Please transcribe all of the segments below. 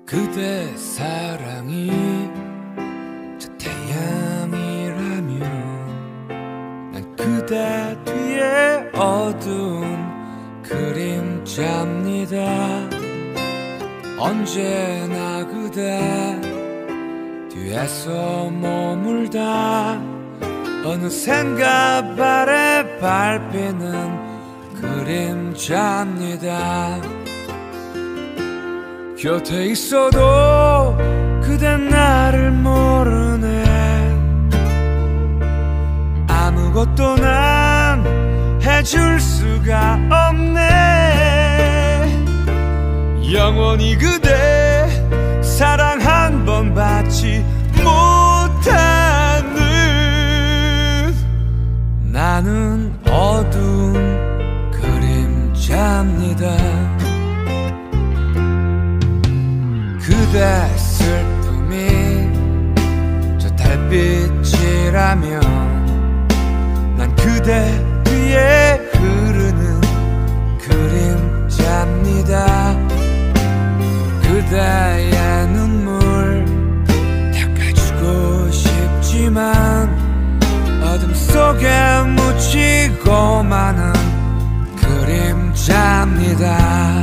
그대 사랑이 저 태양이라면 난 그대 뒤에 어두운 그림자입니다. 언제나 그대 뒤에서 머물다 어느샌가 발에 밟히는 그림자입니다. 곁에 있어도 그댄 나를 모르네. 아무것도 난 해줄 수가 없네. 영원히 그대 사랑 한 번 받지 못하는 나는 어두운 그림자입니다. 그대 슬픔이 저 달빛이라면 난 그대 뒤에 흐르는 그림자입니다. 그대의 눈물 닦아주고 싶지만 어둠 속에 묻히고 마는 그림자입니다.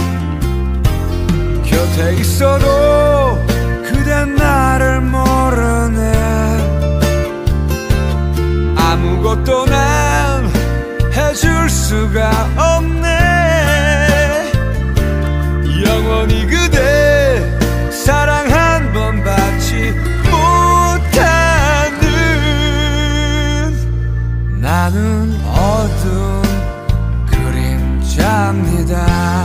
곁에 있어도 그댄 나를 모르네. 아무것도 난 해줄 수가 없네. 영원히 그대 사랑 한 번 받지 못하는 나는 어두운 그림자입니다.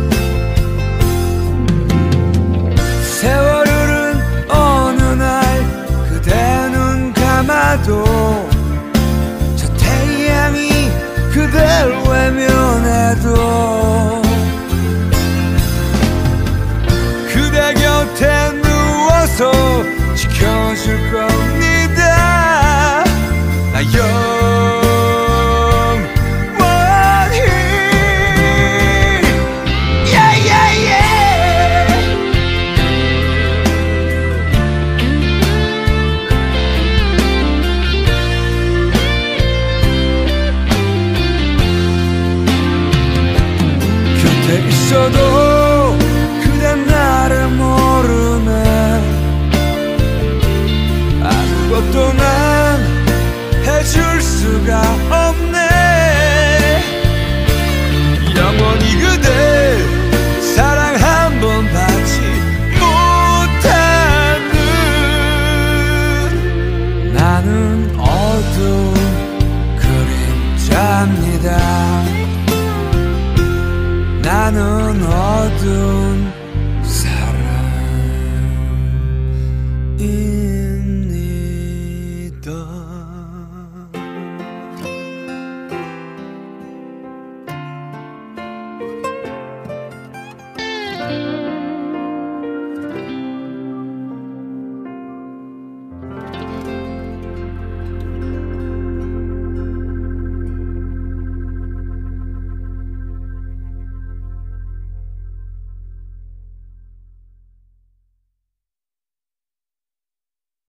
세월 흐른 어느 날 그대 눈 감아도 저 태양이 그댈 외면해도 그대 곁에 누워서 지켜줄